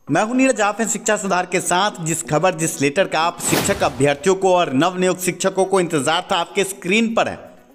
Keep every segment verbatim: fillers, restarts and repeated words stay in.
मैं हूं नीरज, आप हैं शिक्षा सुधार के साथ। जिस खबर जिस लेटर का आप शिक्षक अभ्यर्थियों को और नवनियुक्त शिक्षकों को इंतजार था आपके स्क्रीन पर है।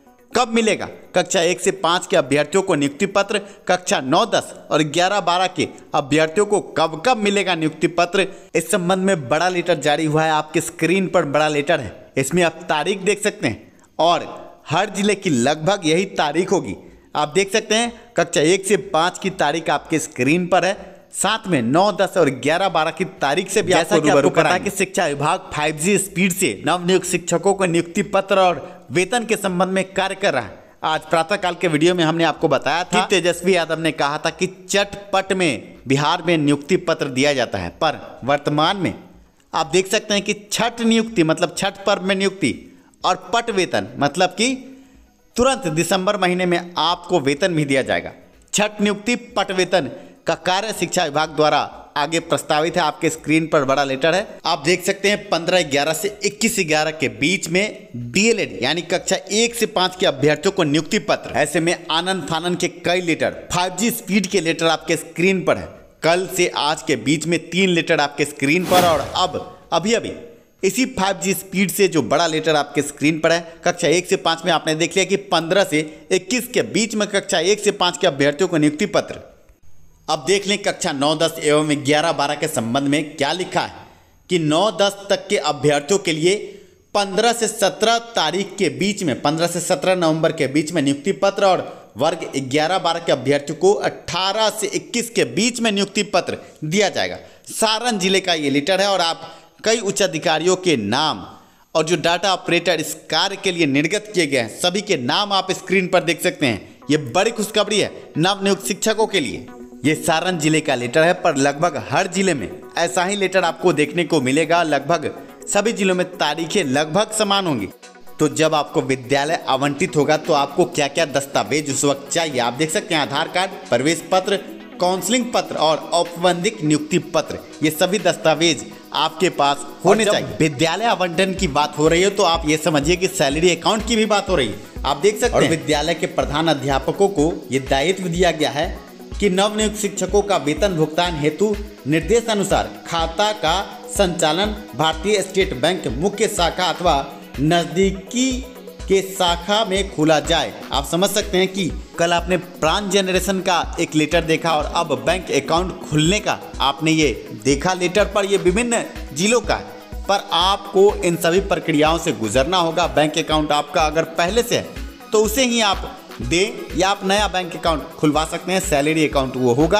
कब मिलेगा? कक्षा एक से पाँच के अभ्यर्थियों को नियुक्ति पत्र, कक्षा नौ दस और ग्यारह बारह के अभ्यर्थियों को कब कब मिलेगा नियुक्ति पत्र? इस संबंध में बड़ा लेटर जारी हुआ है। आपके स्क्रीन पर बड़ा लेटर है, इसमें आप तारीख देख सकते हैं और हर जिले की लगभग यही तारीख होगी। आप देख सकते हैं कक्षा एक से पाँच की तारीख आपके स्क्रीन पर है, साथ में नौ दस और ग्यारह बारह की तारीख से भी आपको रूबरू करा कि शिक्षा विभाग फाइव जी स्पीड से नवनियुक्त शिक्षकों को नियुक्ति पत्र और वेतन के संबंध में कार्य कर रहा है। आज प्रातःकाल के वीडियो में हमने आपको बताया था कि तेजस्वी यादव ने कहा था कि चटपट में बिहार में नियुक्ति पत्र दिया जाता है, पर वर्तमान में आप देख सकते हैं कि छठ नियुक्ति मतलब छठ पर्व में नियुक्ति और पट वेतन मतलब कि तुरंत दिसंबर महीने में आपको वेतन भी दिया जाएगा। छठ नियुक्ति पट वेतन का कार्य शिक्षा विभाग द्वारा आगे प्रस्तावित है। आपके स्क्रीन पर बड़ा लेटर है, आप देख सकते हैं पंद्रह ग्यारह से इक्कीस ग्यारह के बीच में डीएलएड यानी कक्षा एक से पाँच के अभ्यर्थियों को नियुक्ति पत्र। ऐसे में आनंद फानन के कई लेटर, फाइव जी स्पीड के लेटर आपके स्क्रीन पर है। कल से आज के बीच में तीन लेटर आपके स्क्रीन पर और अब अभी अभी इसी फाइव जी स्पीड से जो बड़ा लेटर आपके स्क्रीन पर है। कक्षा एक से पाँच में आपने देख लिया कि पंद्रह से इक्कीस के बीच में कक्षा एक से पाँच के अभ्यर्थियों को नियुक्ति पत्र। अब देख लें कक्षा नौ दस एवं ग्यारह बारह के संबंध में क्या लिखा है कि नौ दस तक के अभ्यर्थियों के लिए पंद्रह से सत्रह तारीख के बीच में पंद्रह से सत्रह नवंबर के बीच में नियुक्ति पत्र और वर्ग ग्यारह बारह के अभ्यर्थियों को अठारह से इक्कीस के बीच में नियुक्ति पत्र दिया जाएगा। सारण जिले का ये लेटर है और आप कई उच्च अधिकारियों के नाम और जो डाटा ऑपरेटर इस कार्य के लिए निर्गत किए गए हैं सभी के नाम आप स्क्रीन पर देख सकते हैं। ये बड़ी खुशखबरी है नवनियुक्त शिक्षकों के लिए। ये सारण जिले का लेटर है, पर लगभग हर जिले में ऐसा ही लेटर आपको देखने को मिलेगा। लगभग सभी जिलों में तारीखें लगभग समान होंगी। तो जब आपको विद्यालय आवंटित होगा तो आपको क्या क्या दस्तावेज उस वक्त चाहिए आप देख सकते हैं। आधार कार्ड, प्रवेश पत्र, काउंसलिंग पत्र और औपबंधिक नियुक्ति पत्र, ये सभी दस्तावेज आपके पास होने चाहिए। विद्यालय आवंटन की बात हो रही है तो आप ये समझिए कि सैलरी अकाउंट की भी बात हो रही है। आप देख सकते हैं विद्यालय के प्रधान अध्यापकों को ये दायित्व दिया गया है कि नवनियुक्त शिक्षकों का वेतन भुगतान हेतु निर्देश अनुसार खाता का संचालन भारतीय स्टेट बैंक मुख्य शाखा अथवा नजदीकी के शाखा में खोला जाए। आप समझ सकते हैं कि कल आपने प्राण जनरेशन का एक लेटर देखा और अब बैंक अकाउंट खुलने का आपने ये देखा लेटर पर। ये विभिन्न जिलों का है, पर आपको इन सभी प्रक्रियाओं से गुजरना होगा। बैंक अकाउंट आपका अगर पहले से है तो उसे ही आप दें या आप नया बैंक अकाउंट खुलवा सकते हैं। सैलरी अकाउंट वो होगा।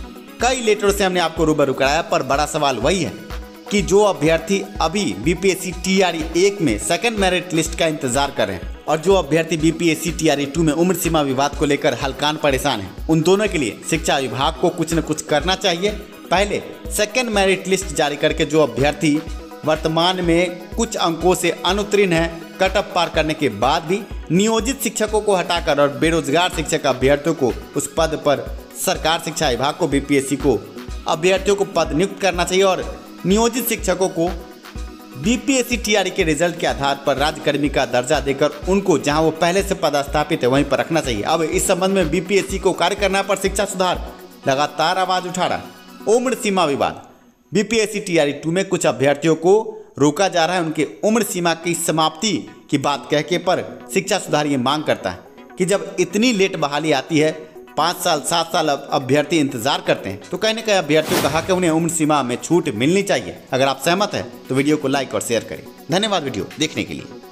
कई लेटरों से हमने आपको रूबरू कराया, पर बड़ा सवाल वही है कि जो अभ्यर्थी अभी बीपीएससी टीआरई एक में सेकंड मेरिट लिस्ट का इंतजार कर रहे हैं और जो अभ्यर्थी बीपीएससी टीआरई टू में उम्र सीमा विवाद को लेकर हल्कान परेशान है, उन दोनों के लिए शिक्षा विभाग को कुछ न कुछ करना चाहिए। पहले सेकंड मेरिट लिस्ट जारी करके जो अभ्यर्थी वर्तमान में कुछ अंकों से अनुत्तीर्ण है, कट ऑफ पार करने के बाद भी नियोजित शिक्षकों को हटाकर और बेरोजगार शिक्षक अभ्यर्थियों को उस पद पर सरकार शिक्षा विभाग को बीपीएससी को अभ्यर्थियों को पद नियुक्त करना चाहिए और नियोजित शिक्षकों को बीपीएससी टीआरई के रिजल्ट के आधार पर राज्यकर्मी का दर्जा देकर उनको जहां वो पहले से पदस्थापित है वहीं पर रखना चाहिए। अब इस संबंध में बीपीएससी को कार्य करना पर शिक्षा सुधार लगातार आवाज उठा रहा है। उम्र सीमा विवाद, बीपीएससी टीआरई टू में कुछ अभ्यर्थियों को रोका जा रहा है उनके उम्र सीमा की समाप्ति की बात कह के, पर शिक्षा सुधार ये मांग करता है कि जब इतनी लेट बहाली आती है, पाँच साल सात साल अभ्यर्थी इंतजार करते हैं, तो कहीं ना कहीं अभ्यर्थियों का हक है उन्हें उम्र सीमा में छूट मिलनी चाहिए। अगर आप सहमत हैं तो वीडियो को लाइक और शेयर करें। धन्यवाद वीडियो देखने के लिए।